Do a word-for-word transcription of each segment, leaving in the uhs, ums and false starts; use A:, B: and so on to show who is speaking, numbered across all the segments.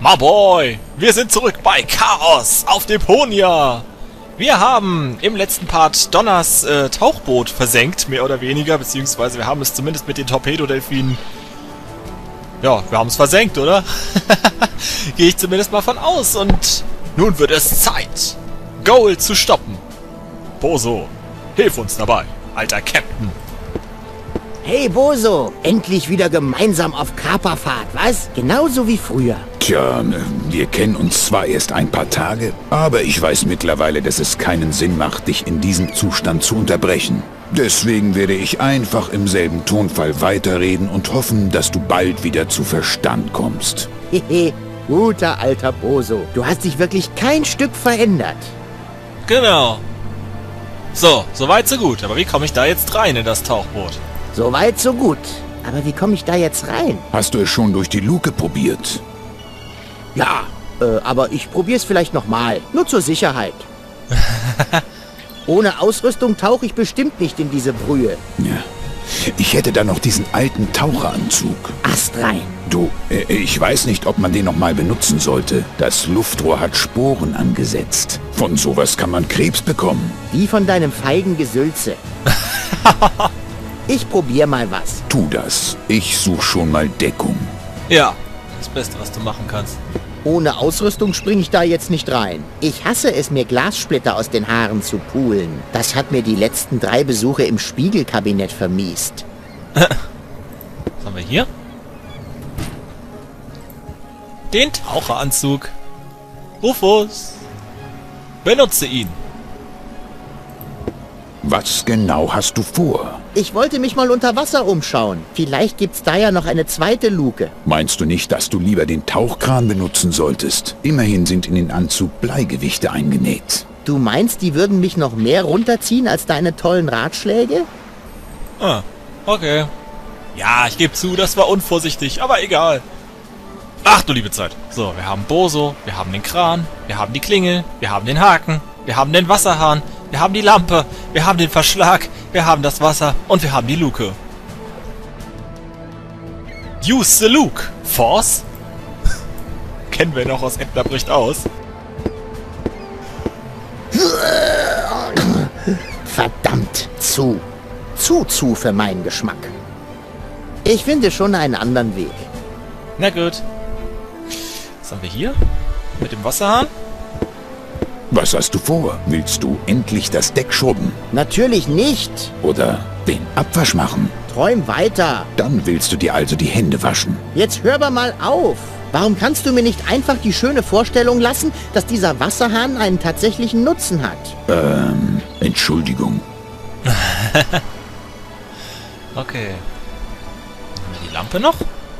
A: Maboy, wir sind zurück bei Chaos auf Deponia. Wir haben im letzten Part Donners äh, Tauchboot versenkt, mehr oder weniger, beziehungsweise wir haben es zumindest mit den Torpedodelfinen... Ja, wir haben es versenkt, oder? Gehe ich zumindest mal von aus. Und nun wird es Zeit, Goal zu stoppen. Boso, hilf uns dabei, alter Captain.
B: Hey Boso, endlich wieder gemeinsam auf Kaperfahrt, was? Genauso wie früher.
C: Tja, wir kennen uns zwar erst ein paar Tage, aber ich weiß mittlerweile, dass es keinen Sinn macht, dich in diesem Zustand zu unterbrechen. Deswegen werde ich einfach im selben Tonfall weiterreden und hoffen, dass du bald wieder zu Verstand kommst.
B: Hehe, guter alter Boso. Du hast dich wirklich kein Stück verändert.
A: Genau. So, soweit so gut. Aber wie komme ich da jetzt rein in das Tauchboot?
B: So weit, so gut. Aber wie komme ich da jetzt rein?
C: Hast du es schon durch die Luke probiert?
B: Ja, äh, aber ich probier's vielleicht nochmal. Nur zur Sicherheit. Ohne Ausrüstung tauche ich bestimmt nicht in diese Brühe.
C: Ja. Ich hätte da noch diesen alten Taucheranzug.
B: Ast rein.
C: Du, äh, ich weiß nicht, ob man den nochmal benutzen sollte. Das Luftrohr hat Sporen angesetzt. Von sowas kann man Krebs bekommen.
B: Wie von deinem feigen Gesülze. Ich probier mal was.
C: Tu das. Ich such schon mal Deckung.
A: Ja, das Beste, was du machen kannst.
B: Ohne Ausrüstung springe ich da jetzt nicht rein. Ich hasse es, mir Glassplitter aus den Haaren zu pulen. Das hat mir die letzten drei Besuche im Spiegelkabinett vermiest.
A: Was haben wir hier? Den Taucheranzug. Rufus, benutze ihn.
C: Was genau hast du vor?
B: Ich wollte mich mal unter Wasser umschauen. Vielleicht gibt's da ja noch eine zweite Luke.
C: Meinst du nicht, dass du lieber den Tauchkran benutzen solltest? Immerhin sind in den Anzug Bleigewichte eingenäht.
B: Du meinst, die würden mich noch mehr runterziehen als deine tollen Ratschläge?
A: Ah, okay. Ja, ich gebe zu, das war unvorsichtig, aber egal. Ach du liebe Zeit. So, wir haben Boso, wir haben den Kran, wir haben die Klingel, wir haben den Haken, wir haben den Wasserhahn, wir haben die Lampe, wir haben den Verschlag, wir haben das Wasser und wir haben die Luke. Use the Luke. Force? Kennen wir noch aus Edna bricht aus.
B: Verdammt, zu. Zu zu für meinen Geschmack. Ich finde schon einen anderen Weg.
A: Na gut. Was haben wir hier? Mit dem Wasserhahn?
C: Was hast du vor? Willst du endlich das Deck schrubben?
B: Natürlich nicht.
C: Oder den Abwasch machen?
B: Träum weiter.
C: Dann willst du dir also die Hände waschen.
B: Jetzt hör aber mal auf. Warum kannst du mir nicht einfach die schöne Vorstellung lassen, dass dieser Wasserhahn einen tatsächlichen Nutzen hat?
C: Ähm, Entschuldigung.
A: Okay. Haben wir die Lampe noch?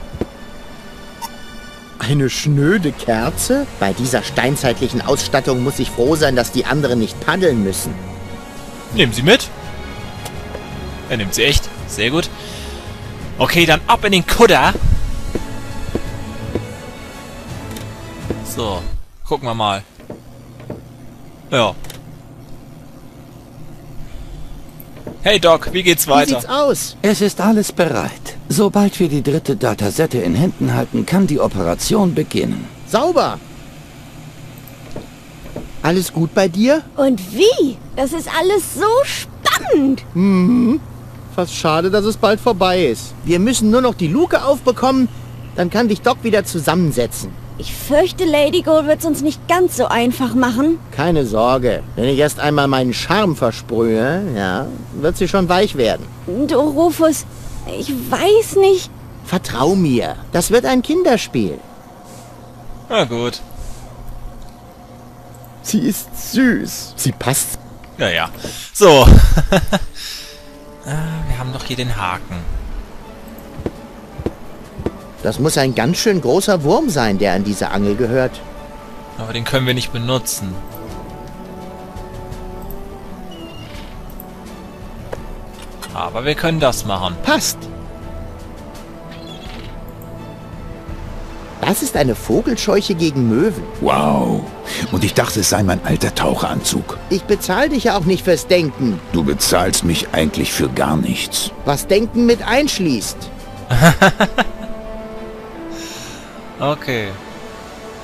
B: Eine schnöde Kerze? Bei dieser steinzeitlichen Ausstattung muss ich froh sein, dass die anderen nicht paddeln müssen.
A: Nehmen Sie mit. Er nimmt sie echt. Sehr gut. Okay, dann ab in den Kutter. So, gucken wir mal. Ja. Hey Doc, wie geht's
B: Wie
A: weiter?
B: sieht's aus?
D: Es ist alles bereit. Sobald wir die dritte Datasette in Händen halten, kann die Operation beginnen.
B: Sauber. Alles gut bei dir?
E: Und wie? Das ist alles so spannend.
B: Mhm. Fast schade, dass es bald vorbei ist. Wir müssen nur noch die Luke aufbekommen, dann kann dich Doc wieder zusammensetzen.
E: Ich fürchte, Lady Gold wird's uns nicht ganz so einfach machen.
B: Keine Sorge, wenn ich erst einmal meinen Charme versprühe, ja, wird sie schon weich werden.
E: Du, Rufus, ich weiß nicht.
B: Vertrau mir, das wird ein Kinderspiel.
A: Na gut.
B: Sie ist süß. Sie passt.
A: Ja, ja. So. Ah, wir haben doch hier den Haken.
B: Das muss ein ganz schön großer Wurm sein, der an diese Angel gehört.
A: Aber den können wir nicht benutzen. Aber wir können das machen.
B: Passt. Das ist eine Vogelscheuche gegen Möwen.
C: Wow. Und ich dachte, es sei mein alter Taucheranzug.
B: Ich bezahle dich ja auch nicht fürs Denken.
C: Du bezahlst mich eigentlich für gar nichts.
B: Was Denken mit einschließt.
A: Okay.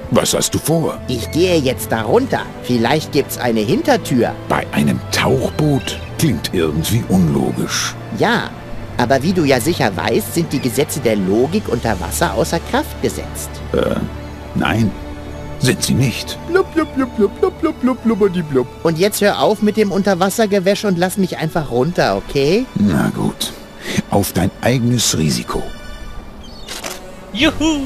C: Was hast du vor?
B: Ich gehe jetzt da runter. Vielleicht gibt's eine Hintertür.
C: Bei einem Tauchboot? Klingt irgendwie unlogisch.
B: Ja, aber wie du ja sicher weißt, sind die Gesetze der Logik unter Wasser außer Kraft gesetzt.
C: Äh, nein. Sind sie nicht.
B: Blub, blub, blub, blub, blub, blub, blub, blubberdi, blub. Und jetzt hör auf mit dem Unterwassergewäsch und lass mich einfach runter, okay?
C: Na gut. Auf dein eigenes Risiko.
A: Juhu!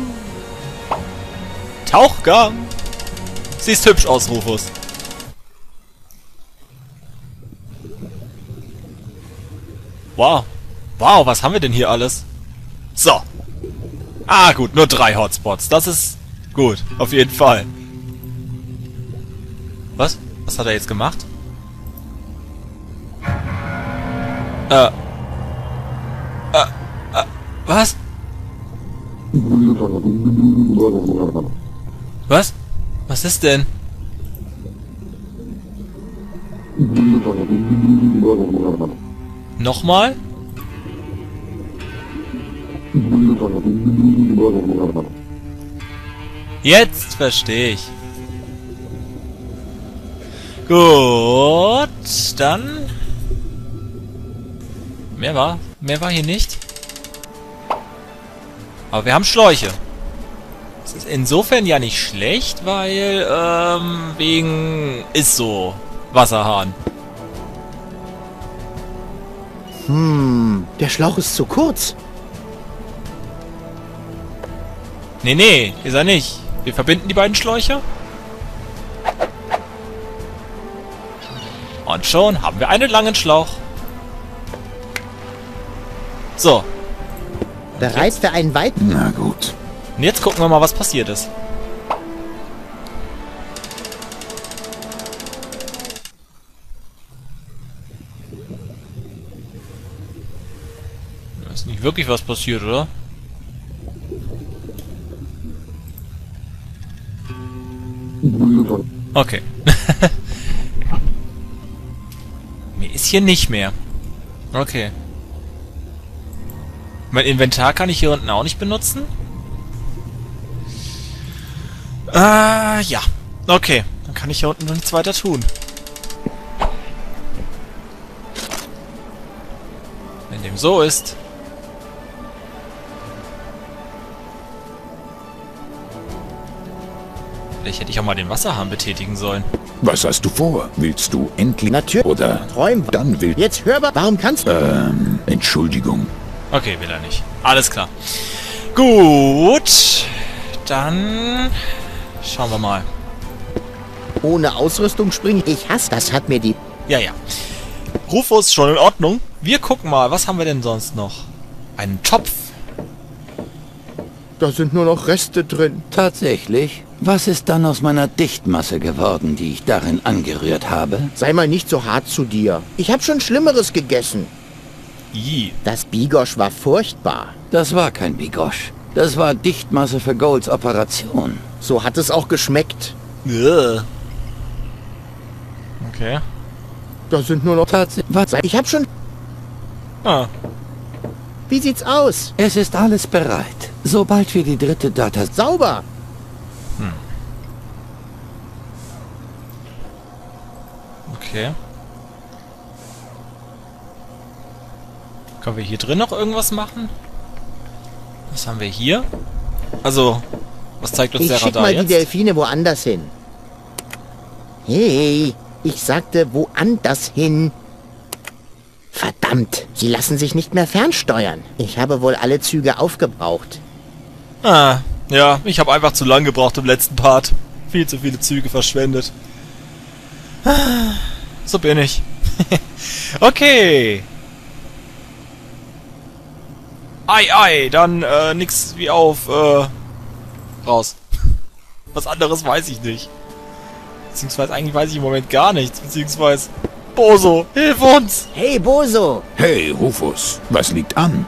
A: Tauchgang! Siehst hübsch aus, Rufus. Wow. Wow, was haben wir denn hier alles? So. Ah, gut, nur drei Hotspots. Das ist gut, auf jeden Fall. Was? Was hat er jetzt gemacht? Äh. Äh. Äh. Was? Was? Was ist denn? Nochmal? Jetzt verstehe ich. Gut, dann... Mehr war? Mehr war hier nicht. Aber wir haben Schläuche. Das ist insofern ja nicht schlecht, weil, ähm, wegen... Ist so. Wasserhahn.
B: Hm, der Schlauch ist zu kurz.
A: Nee, nee, ist er nicht. Wir verbinden die beiden Schläuche. Und schon haben wir einen langen Schlauch. So.
B: Bereit für einen weiten?
C: Na gut.
A: Und jetzt gucken wir mal, was passiert ist. Da ist nicht wirklich was passiert, oder? Okay. Mir ist hier nicht mehr. Okay. Mein Inventar kann ich hier unten auch nicht benutzen? Äh, ja. Okay. Dann kann ich hier unten nichts weiter tun. Wenn dem so ist... Vielleicht hätte ich auch mal den Wasserhahn betätigen sollen.
C: Was hast du vor? Willst du endlich...
B: Natürlich.
C: Oder...
B: Träum.
C: Dann will...
B: Jetzt hör mal. Warum kannst du...
C: Ähm, Entschuldigung.
A: Okay, will er nicht. Alles klar. Gut. Dann... Schauen wir mal.
B: Ohne Ausrüstung springen? Ich hasse. Das hat mir die...
A: Ja, ja. Rufus, schon in Ordnung. Wir gucken mal, was haben wir denn sonst noch? Einen Topf.
B: Da sind nur noch Reste drin.
D: Tatsächlich? Was ist dann aus meiner Dichtmasse geworden, die ich darin angerührt habe?
B: Sei mal nicht so hart zu dir. Ich habe schon Schlimmeres gegessen.
A: I.
B: Das Bigosch war furchtbar.
D: Das war kein Bigosch. Das war Dichtmasse für Golds Operation.
B: So hat es auch geschmeckt.
A: Ugh. Okay.
B: Da sind nur noch...
D: Tatsächlich. Was?
B: Ich habe schon...
A: Ah.
B: Wie sieht's aus?
D: Es ist alles bereit. Sobald wir die dritte Data...
B: Sauber.
A: Okay. Können wir hier drin noch irgendwas machen? Was haben wir hier? Also, was zeigt uns
B: Ich
A: der
B: schick
A: Radar
B: mal die
A: jetzt?
B: Delfine woanders hin. Hey, ich sagte woanders hin. Verdammt, sie lassen sich nicht mehr fernsteuern. Ich habe wohl alle Züge aufgebraucht.
A: Ah, ja, ich habe einfach zu lang gebraucht im letzten Part. Viel zu viele Züge verschwendet. So bin ich. Okay. Ei, ei, dann äh, nix wie auf, äh, raus. Was anderes weiß ich nicht. Beziehungsweise eigentlich weiß ich im Moment gar nichts. Beziehungsweise, Boso, hilf uns!
B: Hey, Boso!
C: Hey, Rufus. Was liegt an?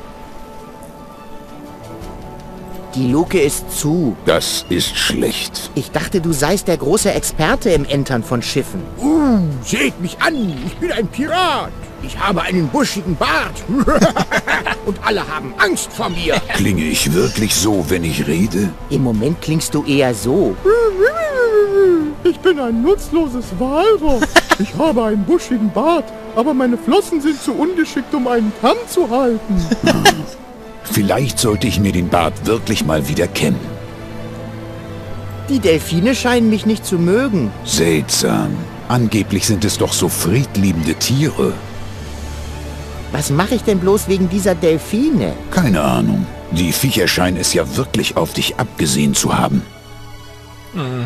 B: Die Luke ist zu.
C: Das ist schlecht.
B: Ich dachte, du seist der große Experte im Entern von Schiffen.
F: Uh, seht mich an, ich bin ein Pirat.
B: Ich habe einen buschigen Bart. Und alle haben Angst vor mir.
C: Klinge ich wirklich so, wenn ich rede?
B: Im Moment klingst du eher so.
F: Ich bin ein nutzloses Walross. Ich habe einen buschigen Bart, aber meine Flossen sind zu ungeschickt, um einen Kamm zu halten.
C: Vielleicht sollte ich mir den Bart wirklich mal wieder kämmen.
B: Die Delfine scheinen mich nicht zu mögen.
C: Seltsam. Angeblich sind es doch so friedliebende Tiere.
B: Was mache ich denn bloß wegen dieser Delfine?
C: Keine Ahnung. Die Viecher scheinen es ja wirklich auf dich abgesehen zu haben.
A: Hm.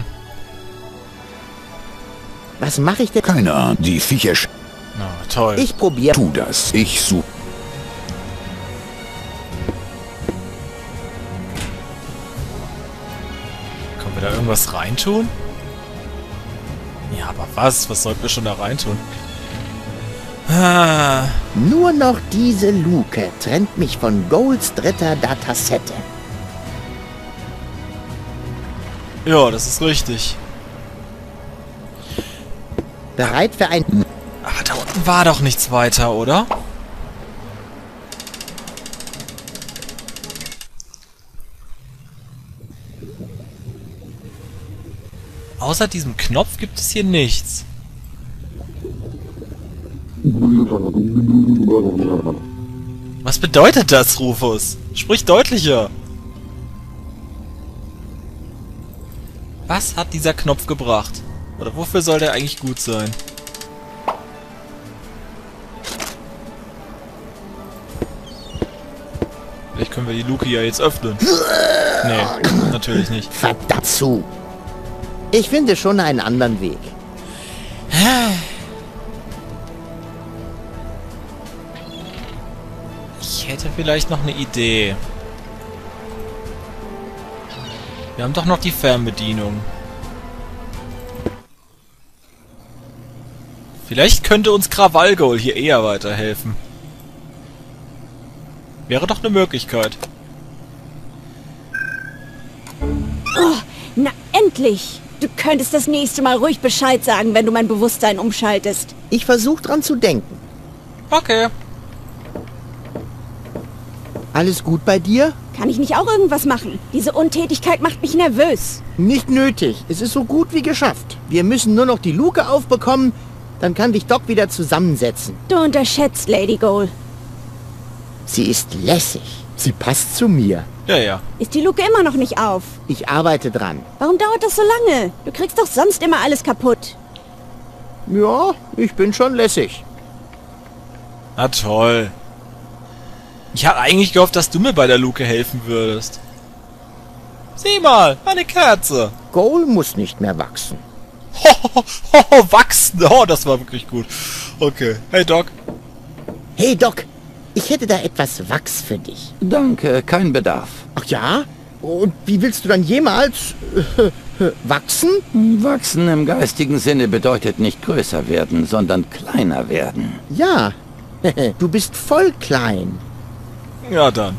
B: Was mache ich denn?
C: Keine Ahnung. Die Viecher... sch-
A: Na, toll.
B: Ich probiere.
C: Tu das. Ich suche...
A: Können wir da irgendwas reintun? Ja, aber was? Was sollten wir schon da reintun? Ah,
B: Nur noch diese Luke trennt mich von Golds dritter Datasette.
A: ja, das ist richtig.
B: Bereit für ein...
A: Aber da unten war doch nichts weiter, oder? Außer diesem Knopf gibt es hier nichts. Was bedeutet das, Rufus? Sprich deutlicher. Was hat dieser Knopf gebracht? Oder wofür soll der eigentlich gut sein? Vielleicht können wir die Luke ja jetzt öffnen. Nee, natürlich nicht.
B: Verdammt zu. Ich finde schon einen anderen Weg.
A: Ich hätte vielleicht noch eine Idee. Wir haben doch noch die Fernbedienung. Vielleicht könnte uns Krawallgol hier eher weiterhelfen. Wäre doch eine Möglichkeit.
E: Oh, na endlich! Du könntest das nächste Mal ruhig Bescheid sagen, wenn du mein Bewusstsein umschaltest.
B: Ich versuche dran zu denken.
A: Okay.
B: Alles gut bei dir?
E: Kann ich nicht auch irgendwas machen? Diese Untätigkeit macht mich nervös.
B: Nicht nötig. Es ist so gut wie geschafft. Wir müssen nur noch die Luke aufbekommen, dann kann dich Doc wieder zusammensetzen.
E: Du unterschätzt Lady Goal.
B: Sie ist lässig. Sie passt zu mir.
A: Ja, ja.
E: Ist die Luke immer noch nicht auf?
B: Ich arbeite dran.
E: Warum dauert das so lange? Du kriegst doch sonst immer alles kaputt.
B: Ja, ich bin schon lässig.
A: Na toll. Ich hatte eigentlich gehofft, dass du mir bei der Luke helfen würdest. Sieh mal, eine Kerze.
B: Goal muss nicht mehr wachsen.
A: Ho, ho, ho, wachsen. Oh, das war wirklich gut. Okay. Hey, Doc.
B: Hey Doc, ich hätte da etwas Wachs für dich.
D: Danke, kein Bedarf.
B: Ach ja? Und wie willst du dann jemals äh, wachsen?
D: Wachsen im geistigen Sinne bedeutet nicht größer werden, sondern kleiner werden.
B: Ja, du bist voll klein.
A: Ja, dann.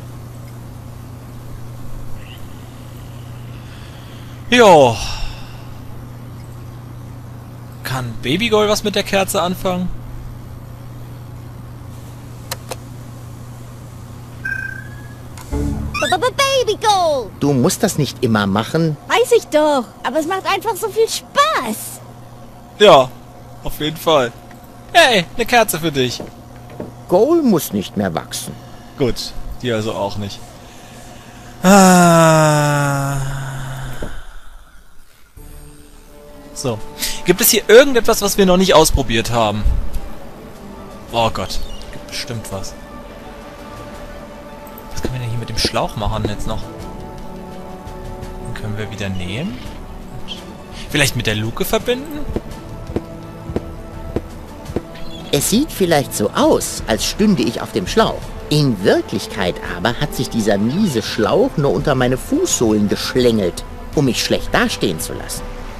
A: Jo. Kann Babygirl was mit der Kerze anfangen?
E: Baby Goal!
B: Du musst das nicht immer machen.
E: Weiß ich doch, aber es macht einfach so viel Spaß.
A: Ja, auf jeden Fall. Hey, eine Kerze für dich.
B: Goal muss nicht mehr wachsen.
A: Gut, die also auch nicht. Ah. So. Gibt es hier irgendetwas, was wir noch nicht ausprobiert haben? Oh Gott, gibt bestimmt was. Was können wir denn hier mit dem Schlauch machen jetzt noch? Den können wir wieder nehmen. Und vielleicht mit der Luke verbinden?
B: Es sieht vielleicht so aus, als stünde ich auf dem Schlauch. In Wirklichkeit aber hat sich dieser miese Schlauch nur unter meine Fußsohlen geschlängelt, um mich schlecht dastehen zu lassen.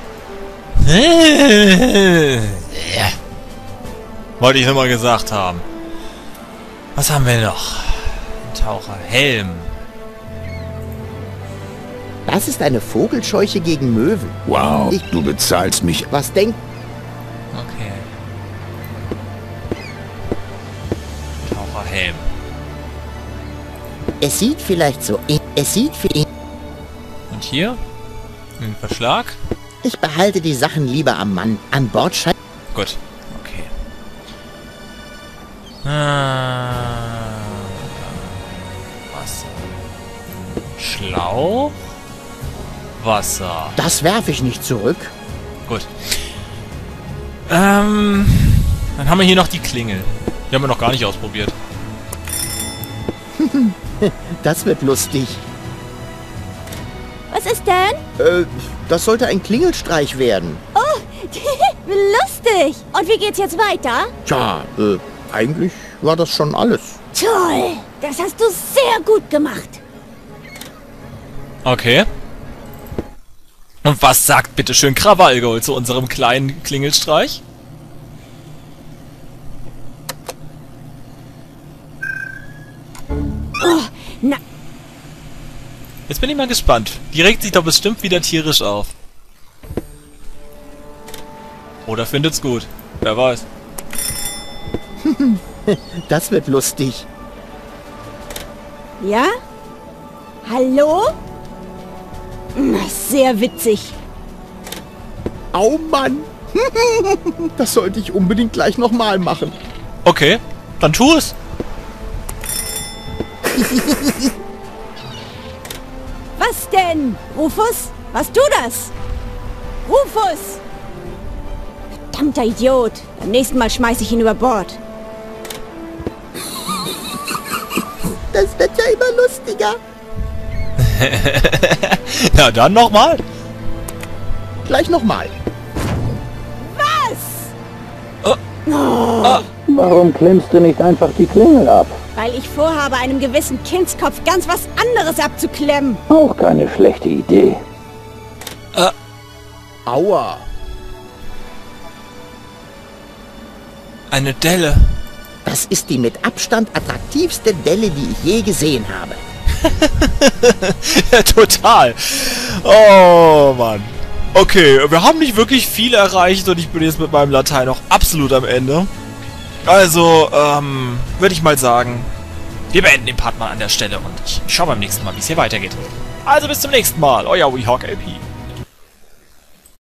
A: Ja. Wollte ich nur mal gesagt haben. Was haben wir noch? Ein Taucher. Helm.
B: Das ist eine Vogelscheuche gegen Möwen.
C: Wow,
B: Ich-
C: du bezahlst mich.
B: Was denkt...
A: Okay. Helm.
B: Es sieht vielleicht so... Es sieht für ihn...
A: Und hier? Ein Verschlag?
B: Ich behalte die Sachen lieber am Mann. An Bord scheint...
A: Gut. Okay. Ah, Wasser. Schlauch? Wasser.
B: Das werfe ich nicht zurück.
A: Gut. Ähm, dann haben wir hier noch die Klingel. Die haben wir noch gar nicht ausprobiert.
B: Das wird lustig.
E: Was ist denn?
B: Äh, das sollte ein Klingelstreich werden.
E: Oh, lustig. Und wie geht's jetzt weiter?
B: Tja, äh, eigentlich war das schon alles.
E: Toll. Das hast du sehr gut gemacht.
A: Okay. Und was sagt bitte schön Krawallgold zu unserem kleinen Klingelstreich?
E: Oh, na,
A: Jetzt bin ich mal gespannt. Die regt sich doch bestimmt wieder tierisch auf. Oder findet's gut. Wer weiß.
B: Das wird lustig.
E: ja? Hallo? Na, sehr witzig.
B: Au Mann. Das sollte ich unbedingt gleich nochmal machen.
A: Okay, dann tu es.
E: Was denn? Rufus? Warst du das? Rufus! Verdammter Idiot. Beim nächsten Mal schmeiß ich ihn über Bord.
B: Das wird ja immer lustiger.
A: Na dann nochmal.
B: Gleich nochmal.
E: Was?
D: Warum klemmst du nicht einfach die Klingel ab?
E: Weil ich vorhabe, einem gewissen Kindskopf ganz was anderes abzuklemmen.
D: Auch keine schlechte Idee.
B: Aua.
A: Eine Delle.
B: Das ist die mit Abstand attraktivste Delle, die ich je gesehen habe.
A: Ja, total. Oh, Mann. Okay, wir haben nicht wirklich viel erreicht und ich bin jetzt mit meinem Latein noch absolut am Ende. Also, ähm, würde ich mal sagen, wir beenden den Part mal an der Stelle und ich schaue beim nächsten Mal, wie es hier weitergeht. Also bis zum nächsten Mal, euer WeHawk L P.